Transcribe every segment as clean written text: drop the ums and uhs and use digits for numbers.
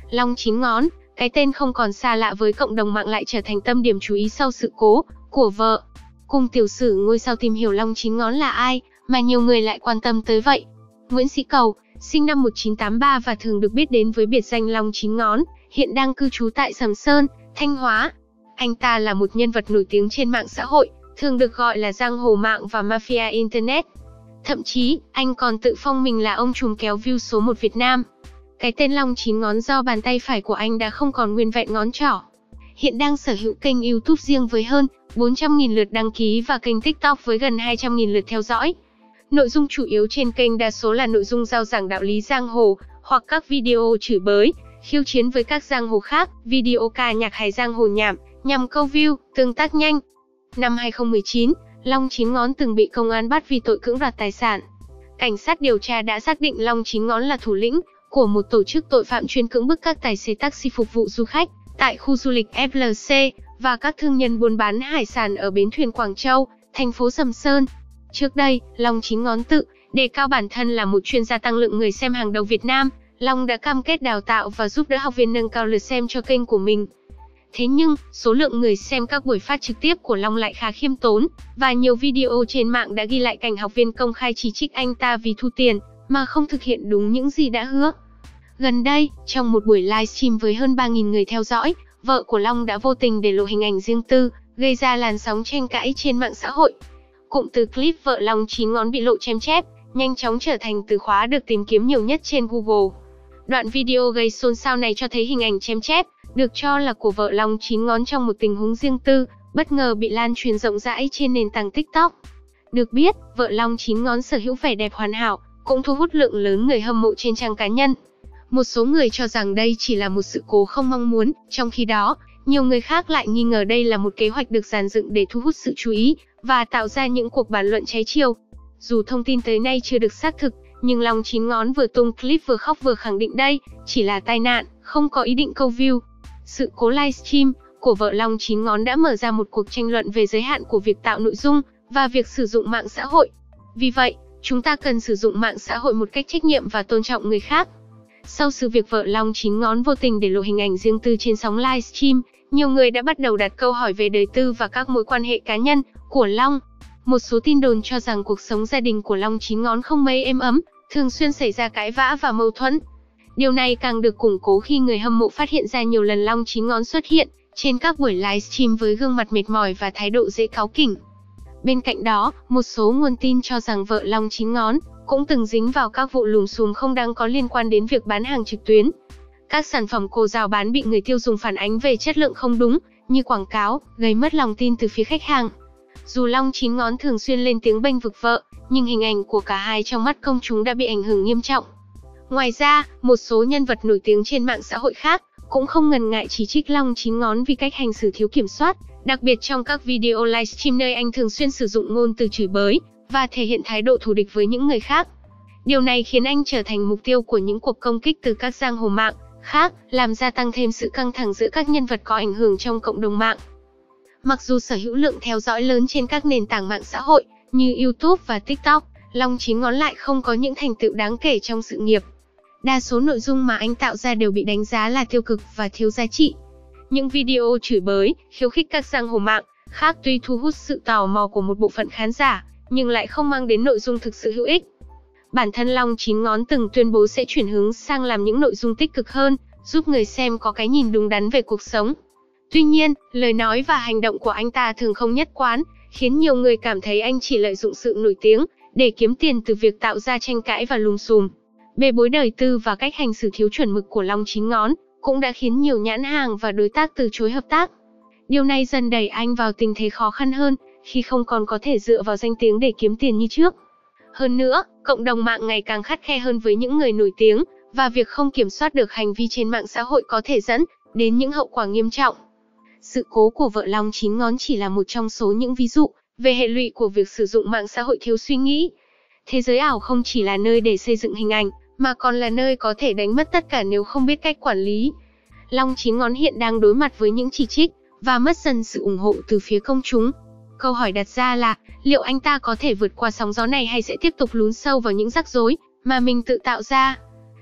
Long chín ngón, cái tên không còn xa lạ với cộng đồng mạng lại trở thành tâm điểm chú ý sau sự cố của vợ. Cùng tiểu sử ngôi sao tìm hiểu Long chín ngón là ai mà nhiều người lại quan tâm tới vậy. Nguyễn Sĩ Cầu, sinh năm 1983 và thường được biết đến với biệt danh Long chín ngón, hiện đang cư trú tại Sầm Sơn, Thanh Hóa. Anh ta là một nhân vật nổi tiếng trên mạng xã hội, thường được gọi là giang hồ mạng và mafia internet. Thậm chí, anh còn tự phong mình là ông trùm kéo view số 1 Việt Nam. Cái tên Long chín ngón do bàn tay phải của anh đã không còn nguyên vẹn ngón trỏ. Hiện đang sở hữu kênh YouTube riêng với hơn 400.000 lượt đăng ký và kênh TikTok với gần 200.000 lượt theo dõi. Nội dung chủ yếu trên kênh đa số là nội dung rao giảng đạo lý giang hồ, hoặc các video chửi bới, khiêu chiến với các giang hồ khác, video ca nhạc hài giang hồ nhảm, nhằm câu view, tương tác nhanh. Năm 2019, Long chín ngón từng bị công an bắt vì tội cưỡng đoạt tài sản. Cảnh sát điều tra đã xác định Long chín ngón là thủ lĩnh của một tổ chức tội phạm chuyên cưỡng bức các tài xế taxi phục vụ du khách tại khu du lịch FLC và các thương nhân buôn bán hải sản ở bến thuyền Quảng Châu, thành phố Sầm Sơn. Trước đây, Long chín ngón tự đề cao bản thân là một chuyên gia tăng lượng người xem hàng đầu Việt Nam. Long đã cam kết đào tạo và giúp đỡ học viên nâng cao lượt xem cho kênh của mình. Thế nhưng, số lượng người xem các buổi phát trực tiếp của Long lại khá khiêm tốn, và nhiều video trên mạng đã ghi lại cảnh học viên công khai chỉ trích anh ta vì thu tiền, mà không thực hiện đúng những gì đã hứa. Gần đây, trong một buổi livestream với hơn 3.000 người theo dõi, vợ của Long đã vô tình để lộ hình ảnh riêng tư, gây ra làn sóng tranh cãi trên mạng xã hội. Cụm từ clip vợ Long chín ngón bị lộ chém chép, nhanh chóng trở thành từ khóa được tìm kiếm nhiều nhất trên Google. Đoạn video gây xôn xao này cho thấy hình ảnh chém chép, được cho là của vợ Long chín ngón trong một tình huống riêng tư, bất ngờ bị lan truyền rộng rãi trên nền tảng TikTok. Được biết, vợ Long chín ngón sở hữu vẻ đẹp hoàn hảo, cũng thu hút lượng lớn người hâm mộ trên trang cá nhân. Một số người cho rằng đây chỉ là một sự cố không mong muốn, trong khi đó, nhiều người khác lại nghi ngờ đây là một kế hoạch được dàn dựng để thu hút sự chú ý và tạo ra những cuộc bàn luận trái chiều. Dù thông tin tới nay chưa được xác thực, nhưng Long chín ngón vừa tung clip vừa khóc vừa khẳng định đây chỉ là tai nạn, không có ý định câu view. Sự cố livestream của vợ Long chín ngón đã mở ra một cuộc tranh luận về giới hạn của việc tạo nội dung và việc sử dụng mạng xã hội. Vì vậy, chúng ta cần sử dụng mạng xã hội một cách trách nhiệm và tôn trọng người khác. Sau sự việc vợ Long chín ngón vô tình để lộ hình ảnh riêng tư trên sóng livestream, nhiều người đã bắt đầu đặt câu hỏi về đời tư và các mối quan hệ cá nhân của Long. Một số tin đồn cho rằng cuộc sống gia đình của Long chín ngón không mấy êm ấm, thường xuyên xảy ra cãi vã và mâu thuẫn. Điều này càng được củng cố khi người hâm mộ phát hiện ra nhiều lần Long chín ngón xuất hiện trên các buổi livestream với gương mặt mệt mỏi và thái độ dễ cáu kỉnh. Bên cạnh đó, một số nguồn tin cho rằng vợ Long chín ngón cũng từng dính vào các vụ lùm xùm không đáng có liên quan đến việc bán hàng trực tuyến. Các sản phẩm cô rao bán bị người tiêu dùng phản ánh về chất lượng không đúng, như quảng cáo, gây mất lòng tin từ phía khách hàng. Dù Long chín ngón thường xuyên lên tiếng bênh vực vợ, nhưng hình ảnh của cả hai trong mắt công chúng đã bị ảnh hưởng nghiêm trọng. Ngoài ra, một số nhân vật nổi tiếng trên mạng xã hội khác cũng không ngần ngại chỉ trích Long chín ngón vì cách hành xử thiếu kiểm soát, đặc biệt trong các video livestream nơi anh thường xuyên sử dụng ngôn từ chửi bới và thể hiện thái độ thù địch với những người khác. Điều này khiến anh trở thành mục tiêu của những cuộc công kích từ các giang hồ mạng khác, làm gia tăng thêm sự căng thẳng giữa các nhân vật có ảnh hưởng trong cộng đồng mạng. Mặc dù sở hữu lượng theo dõi lớn trên các nền tảng mạng xã hội như YouTube và TikTok, Long chín ngón lại không có những thành tựu đáng kể trong sự nghiệp. Đa số nội dung mà anh tạo ra đều bị đánh giá là tiêu cực và thiếu giá trị. Những video chửi bới, khiêu khích các giang hồ mạng khác tuy thu hút sự tò mò của một bộ phận khán giả, nhưng lại không mang đến nội dung thực sự hữu ích. Bản thân Long chín ngón từng tuyên bố sẽ chuyển hướng sang làm những nội dung tích cực hơn, giúp người xem có cái nhìn đúng đắn về cuộc sống. Tuy nhiên, lời nói và hành động của anh ta thường không nhất quán, khiến nhiều người cảm thấy anh chỉ lợi dụng sự nổi tiếng để kiếm tiền từ việc tạo ra tranh cãi và lùm xùm. Bê bối đời tư và cách hành xử thiếu chuẩn mực của Long chín ngón cũng đã khiến nhiều nhãn hàng và đối tác từ chối hợp tác. Điều này dần đẩy anh vào tình thế khó khăn hơn, khi không còn có thể dựa vào danh tiếng để kiếm tiền như trước. Hơn nữa, cộng đồng mạng ngày càng khắt khe hơn với những người nổi tiếng, và việc không kiểm soát được hành vi trên mạng xã hội có thể dẫn đến những hậu quả nghiêm trọng. Sự cố của vợ Long chín ngón chỉ là một trong số những ví dụ về hệ lụy của việc sử dụng mạng xã hội thiếu suy nghĩ. Thế giới ảo không chỉ là nơi để xây dựng hình ảnh, mà còn là nơi có thể đánh mất tất cả nếu không biết cách quản lý. Long chín ngón hiện đang đối mặt với những chỉ trích và mất dần sự ủng hộ từ phía công chúng. Câu hỏi đặt ra là, liệu anh ta có thể vượt qua sóng gió này hay sẽ tiếp tục lún sâu vào những rắc rối mà mình tự tạo ra?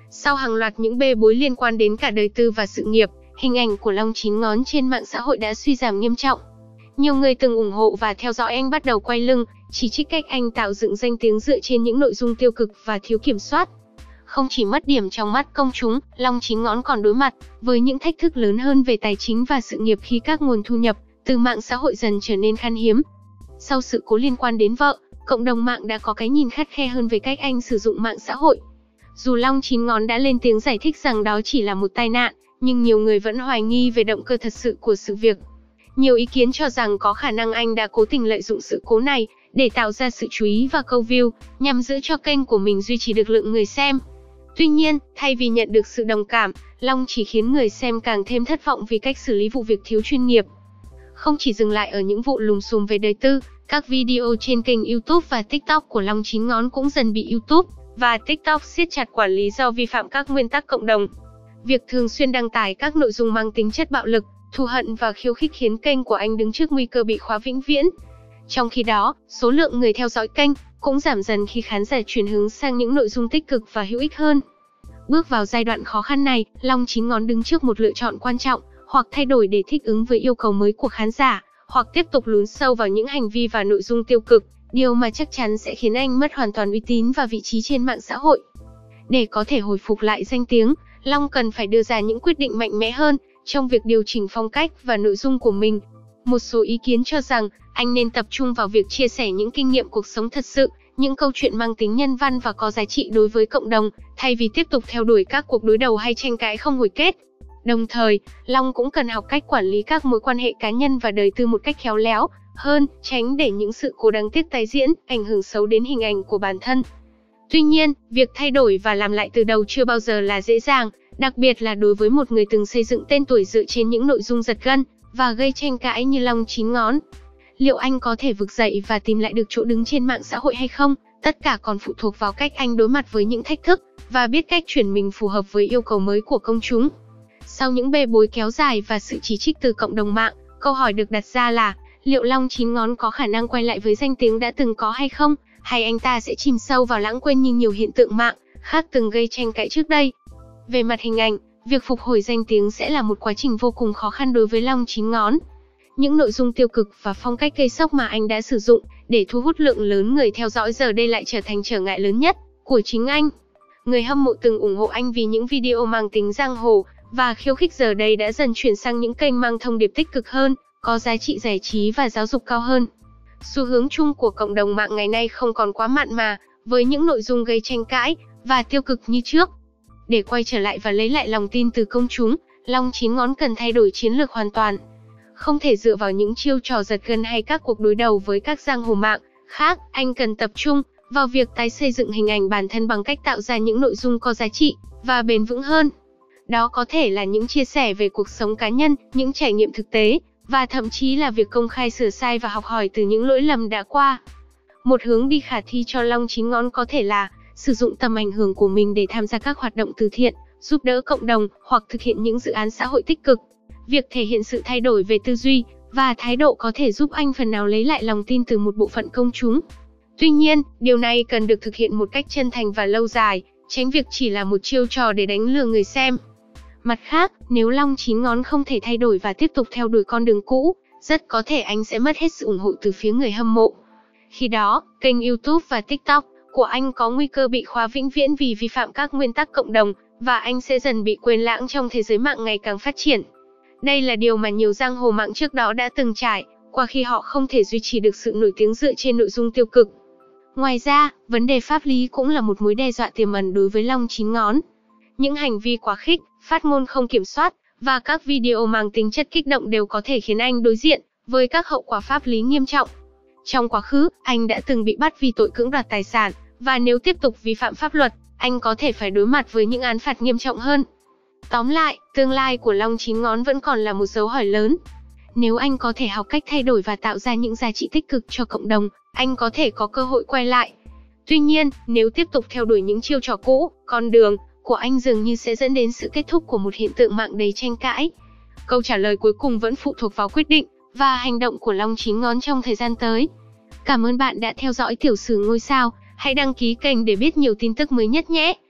Sau hàng loạt những bê bối liên quan đến cả đời tư và sự nghiệp, hình ảnh của Long Chín Ngón trên mạng xã hội đã suy giảm nghiêm trọng. Nhiều người từng ủng hộ và theo dõi anh bắt đầu quay lưng, chỉ trích cách anh tạo dựng danh tiếng dựa trên những nội dung tiêu cực và thiếu kiểm soát. Không chỉ mất điểm trong mắt công chúng, Long Chín Ngón còn đối mặt với những thách thức lớn hơn về tài chính và sự nghiệp khi các nguồn thu nhập từ mạng xã hội dần trở nên khan hiếm. Sau sự cố liên quan đến vợ, cộng đồng mạng đã có cái nhìn khắt khe hơn về cách anh sử dụng mạng xã hội. Dù Long Chín Ngón đã lên tiếng giải thích rằng đó chỉ là một tai nạn, nhưng nhiều người vẫn hoài nghi về động cơ thật sự của sự việc. Nhiều ý kiến cho rằng có khả năng anh đã cố tình lợi dụng sự cố này để tạo ra sự chú ý và câu view, nhằm giữ cho kênh của mình duy trì được lượng người xem. Tuy nhiên, thay vì nhận được sự đồng cảm, Long chỉ khiến người xem càng thêm thất vọng vì cách xử lý vụ việc thiếu chuyên nghiệp. Không chỉ dừng lại ở những vụ lùm xùm về đời tư, các video trên kênh YouTube và TikTok của Long Chín Ngón cũng dần bị YouTube và TikTok siết chặt quản lý do vi phạm các nguyên tắc cộng đồng. Việc thường xuyên đăng tải các nội dung mang tính chất bạo lực, thù hận và khiêu khích khiến kênh của anh đứng trước nguy cơ bị khóa vĩnh viễn. Trong khi đó, số lượng người theo dõi kênh cũng giảm dần khi khán giả chuyển hướng sang những nội dung tích cực và hữu ích hơn. Bước vào giai đoạn khó khăn này, Long Chín Ngón đứng trước một lựa chọn quan trọng, hoặc thay đổi để thích ứng với yêu cầu mới của khán giả, hoặc tiếp tục lún sâu vào những hành vi và nội dung tiêu cực, điều mà chắc chắn sẽ khiến anh mất hoàn toàn uy tín và vị trí trên mạng xã hội. Để có thể hồi phục lại danh tiếng, Long cần phải đưa ra những quyết định mạnh mẽ hơn trong việc điều chỉnh phong cách và nội dung của mình. Một số ý kiến cho rằng, anh nên tập trung vào việc chia sẻ những kinh nghiệm cuộc sống thật sự, những câu chuyện mang tính nhân văn và có giá trị đối với cộng đồng, thay vì tiếp tục theo đuổi các cuộc đối đầu hay tranh cãi không hồi kết. Đồng thời, Long cũng cần học cách quản lý các mối quan hệ cá nhân và đời tư một cách khéo léo hơn, tránh để những sự cố đáng tiếc tái diễn, ảnh hưởng xấu đến hình ảnh của bản thân. Tuy nhiên, việc thay đổi và làm lại từ đầu chưa bao giờ là dễ dàng, đặc biệt là đối với một người từng xây dựng tên tuổi dựa trên những nội dung giật gân và gây tranh cãi như Long Chín Ngón. Liệu anh có thể vực dậy và tìm lại được chỗ đứng trên mạng xã hội hay không? Tất cả còn phụ thuộc vào cách anh đối mặt với những thách thức và biết cách chuyển mình phù hợp với yêu cầu mới của công chúng. Sau những bê bối kéo dài và sự chỉ trích từ cộng đồng mạng, câu hỏi được đặt ra là, liệu Long Chín Ngón có khả năng quay lại với danh tiếng đã từng có hay không, hay anh ta sẽ chìm sâu vào lãng quên như nhiều hiện tượng mạng khác từng gây tranh cãi trước đây? Về mặt hình ảnh, việc phục hồi danh tiếng sẽ là một quá trình vô cùng khó khăn đối với Long Chín Ngón. Những nội dung tiêu cực và phong cách gây sốc mà anh đã sử dụng để thu hút lượng lớn người theo dõi giờ đây lại trở thành trở ngại lớn nhất của chính anh. Người hâm mộ từng ủng hộ anh vì những video mang tính giang hồ và khiêu khích giờ đây đã dần chuyển sang những kênh mang thông điệp tích cực hơn, có giá trị giải trí và giáo dục cao hơn. Xu hướng chung của cộng đồng mạng ngày nay không còn quá mặn mà với những nội dung gây tranh cãi và tiêu cực như trước. Để quay trở lại và lấy lại lòng tin từ công chúng, Long Chín Ngón cần thay đổi chiến lược hoàn toàn. Không thể dựa vào những chiêu trò giật gân hay các cuộc đối đầu với các giang hồ mạng khác, anh cần tập trung vào việc tái xây dựng hình ảnh bản thân bằng cách tạo ra những nội dung có giá trị và bền vững hơn. Đó có thể là những chia sẻ về cuộc sống cá nhân, những trải nghiệm thực tế, và thậm chí là việc công khai sửa sai và học hỏi từ những lỗi lầm đã qua. Một hướng đi khả thi cho Long Chín Ngón có thể là sử dụng tầm ảnh hưởng của mình để tham gia các hoạt động từ thiện, giúp đỡ cộng đồng hoặc thực hiện những dự án xã hội tích cực. Việc thể hiện sự thay đổi về tư duy và thái độ có thể giúp anh phần nào lấy lại lòng tin từ một bộ phận công chúng. Tuy nhiên, điều này cần được thực hiện một cách chân thành và lâu dài, tránh việc chỉ là một chiêu trò để đánh lừa người xem. Mặt khác, nếu Long Chín Ngón không thể thay đổi và tiếp tục theo đuổi con đường cũ, rất có thể anh sẽ mất hết sự ủng hộ từ phía người hâm mộ. Khi đó, kênh YouTube và TikTok của anh có nguy cơ bị khóa vĩnh viễn vì vi phạm các nguyên tắc cộng đồng, và anh sẽ dần bị quên lãng trong thế giới mạng ngày càng phát triển. Đây là điều mà nhiều giang hồ mạng trước đó đã từng trải qua khi họ không thể duy trì được sự nổi tiếng dựa trên nội dung tiêu cực. Ngoài ra, vấn đề pháp lý cũng là một mối đe dọa tiềm ẩn đối với Long Chín Ngón. Những hành vi quá khích, phát ngôn không kiểm soát và các video mang tính chất kích động đều có thể khiến anh đối diện với các hậu quả pháp lý nghiêm trọng. Trong quá khứ, anh đã từng bị bắt vì tội cưỡng đoạt tài sản, và nếu tiếp tục vi phạm pháp luật, anh có thể phải đối mặt với những án phạt nghiêm trọng hơn. Tóm lại, tương lai của Long Chín Ngón vẫn còn là một dấu hỏi lớn. Nếu anh có thể học cách thay đổi và tạo ra những giá trị tích cực cho cộng đồng, anh có thể có cơ hội quay lại. Tuy nhiên, nếu tiếp tục theo đuổi những chiêu trò cũ, con đường của anh dường như sẽ dẫn đến sự kết thúc của một hiện tượng mạng đầy tranh cãi. Câu trả lời cuối cùng vẫn phụ thuộc vào quyết định và hành động của Long Chín Ngón trong thời gian tới. Cảm ơn bạn đã theo dõi Tiểu sử ngôi sao. Hãy đăng ký kênh để biết nhiều tin tức mới nhất nhé!